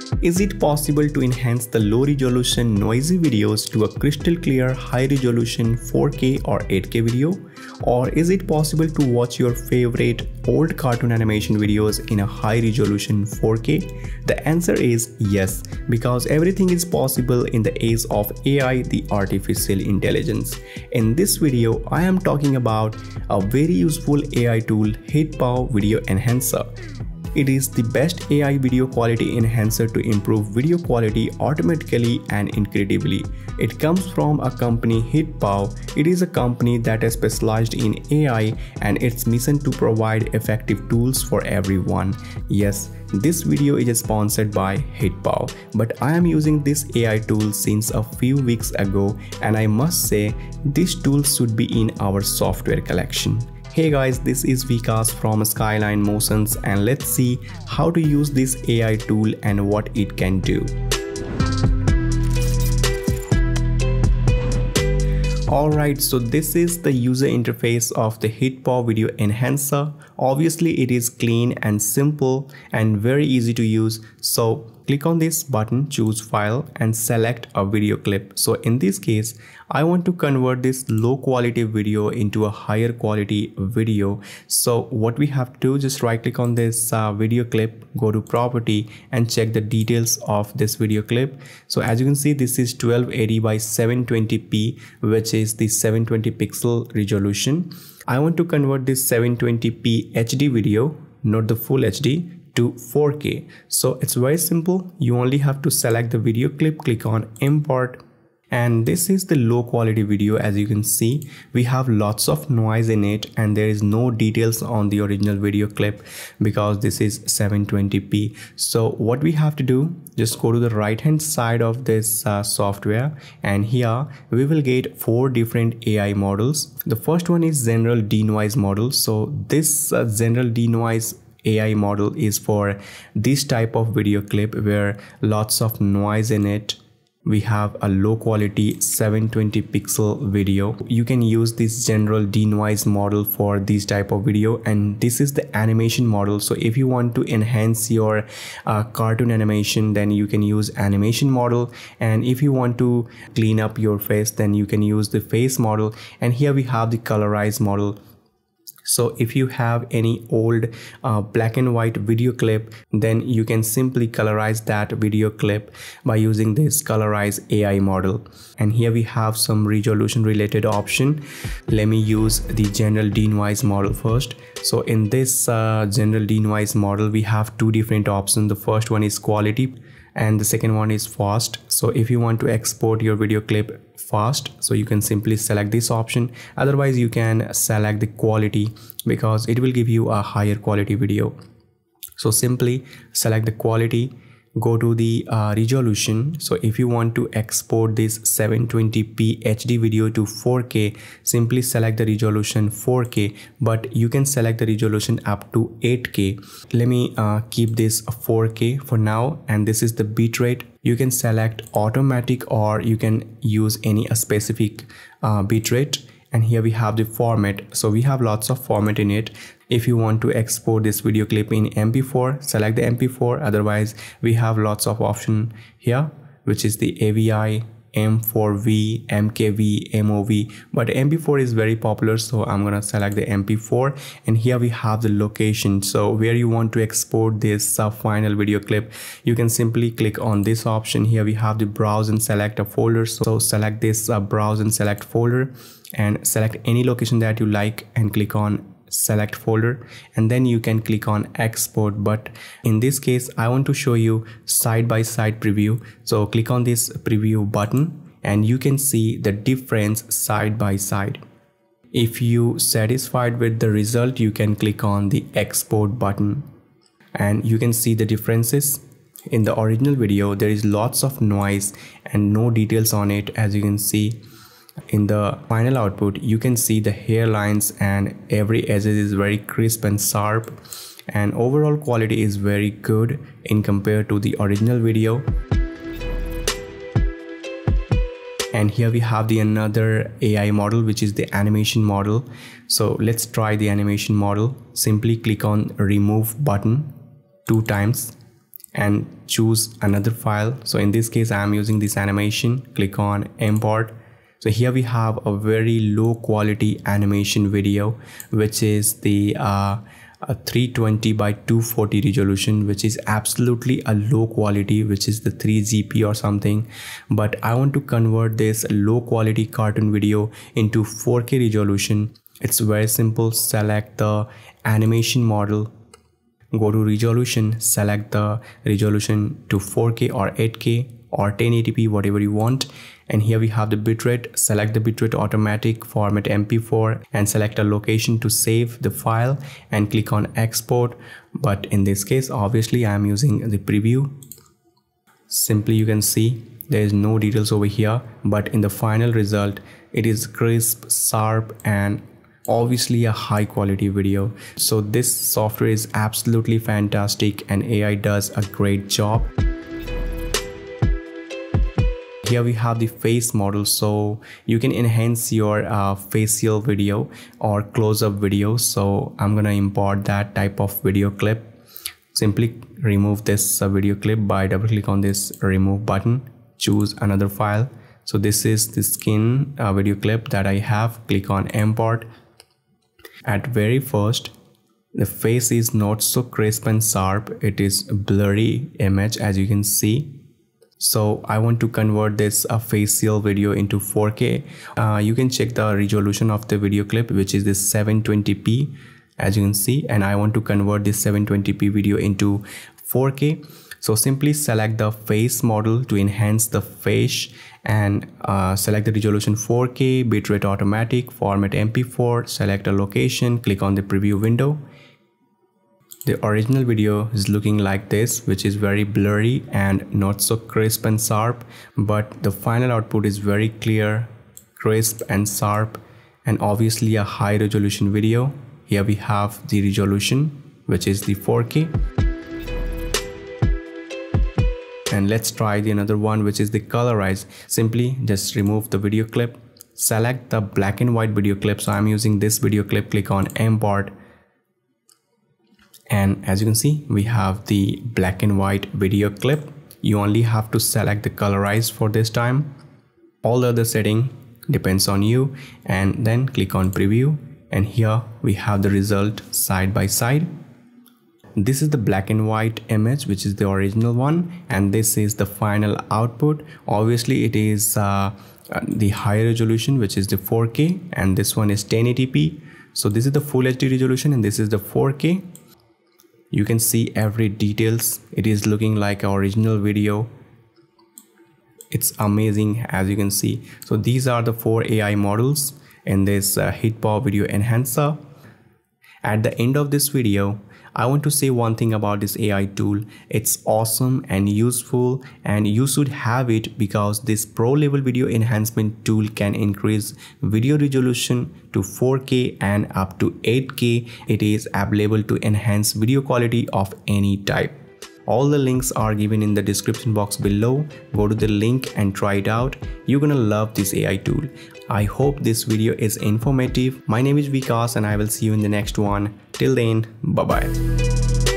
Is it possible to enhance the low resolution noisy videos to a crystal clear high resolution 4K or 8K video? Or is it possible to watch your favorite old cartoon animation videos in a high resolution 4K? The answer is yes, because everything is possible in the age of AI, the artificial intelligence. In this video, I am talking about a very useful AI tool, HitPaw Video Enhancer. It is the best AI video quality enhancer to improve video quality automatically and incredibly. It comes from a company, HitPaw. It is a company that is specialized in AI and its mission to provide effective tools for everyone. Yes, this video is sponsored by HitPaw, but I am using this AI tool since a few weeks ago, and I must say this tool should be in our software collection. Hey guys, this is Vikas from Skyline Motions, and let's see how to use this AI tool and what it can do. Alright, so this is the user interface of the HitPaw Video Enhancer. Obviously it is clean and simple and very easy to use. So click on this button, choose file and select a video clip. So in this case, I want to convert this low quality video into a higher quality video. So what we have to do, just right click on this video clip, go to property and check the details of this video clip. So as you can see, this is 1280 by 720p, which is the 720 pixel resolution. I want to convert this 720p HD video, not the full HD, to 4K. So it's very simple. You only have to select the video clip, click on import, and this is the low quality video. As you can see, we have lots of noise in it and there is no details on the original video clip because this is 720p. So what we have to do, just go to the right hand side of this software, and here we will get 4 different AI models. The first one is general denoise model. So this general denoise AI model is for this type of video clip where lots of noise in it. We have a low quality 720 pixel video. You can use this general denoise model for this type of video, and this is the animation model. So if you want to enhance your cartoon animation, then you can use animation model, and if you want to clean up your face, then you can use the face model. And here we have the Colorize model. So if you have any old black and white video clip, then you can simply colorize that video clip by using this Colorize AI model. And here we have some resolution related option. Let me use the general denoise model first. So in this general denoise model, we have 2 different options. The first one is quality and the second one is fast. So if you want to export your video clip fast, so you can simply select this option. Otherwise you can select the quality because it will give you a higher quality video. So simply select the quality, go to the resolution. So if you want to export this 720p HD video to 4K, simply select the resolution 4K, but you can select the resolution up to 8K. Let me keep this 4K for now, and this is the bitrate. You can select automatic or you can use any specific bitrate. And here we have the format. So we have lots of format in it. If you want to export this video clip in MP4, select the MP4. Otherwise we have lots of option here, which is the AVI, M4V, MKV, MOV, but MP4 is very popular, so I'm gonna select the MP4. And here we have the location. So where you want to export this final video clip, you can simply click on this option. Here we have the browse and select a folder. So select this browse and select folder and select any location that you like and click on select folder, and then you can click on export. But in this case I want to show you side by side preview. So click on this preview button and you can see the difference side by side. If you satisfied with the result, you can click on the export button and you can see the differences. In the original video there is lots of noise and no details on it. As you can see, in the final output you can see the hairlines and every edge is very crisp and sharp, and overall quality is very good in compared to the original video. And here we have the another AI model, which is the animation model. So let's try the animation model. Simply click on remove button 2 times and choose another file. So in this case I am using this animation. Click on import. So here we have a very low quality animation video, which is the 320 by 240 resolution, which is absolutely a low quality, which is the 3GP or something. But I want to convert this low quality cartoon video into 4K resolution. It's very simple. Select the animation model, go to resolution, select the resolution to 4K or 8K or 1080p, whatever you want. And here we have the bitrate. Select the bitrate automatic, format MP4, and select a location to save the file and click on export. But in this case, obviously I am using the preview. Simply you can see there is no details over here, but in the final result it is crisp, sharp, and obviously a high quality video. So this software is absolutely fantastic and AI does a great job. Here we have the face model, so you can enhance your facial video or close-up video. So I'm gonna import that type of video clip. Simply remove this video clip by double click on this remove button, choose another file. So this is the skin video clip that I have. Click on import. At very first, the face is not so crisp and sharp. It is a blurry image, as you can see. So I want to convert this facial video into 4K. You can check the resolution of the video clip, which is this 720p, as you can see, and I want to convert this 720p video into 4K. So simply select the face model to enhance the face and select the resolution 4K, bitrate automatic, format MP4, select a location, click on the preview window. The original video is looking like this, which is very blurry and not so crisp and sharp, but the final output is very clear, crisp and sharp, and obviously a high resolution video. Here we have the resolution, which is the 4K. And let's try the another one, which is the Colorize. Simply just remove the video clip, select the black and white video clip. So I'm using this video clip, click on import. And as you can see, we have the black and white video clip. You only have to select the Colorize for this time. All the other setting depends on you, and then click on preview. And here we have the result side by side. This is the black and white image, which is the original one, and this is the final output. Obviously it is the higher resolution, which is the 4K, and this one is 1080p. So this is the full HD resolution and this is the 4K. You can see every details. It is looking like an original video. It's amazing, as you can see. So these are the 4 AI models in this HitPaw video enhancer. At the end of this video, I want to say one thing about this AI tool. It's awesome and useful, and you should have it because this pro level video enhancement tool can increase video resolution to 4K and up to 8K. It is available to enhance video quality of any type. All the links are given in the description box below. Go to the link and try it out. You're gonna love this AI tool. I hope this video is informative. My name is Vikas and I will see you in the next one. Till then, bye bye.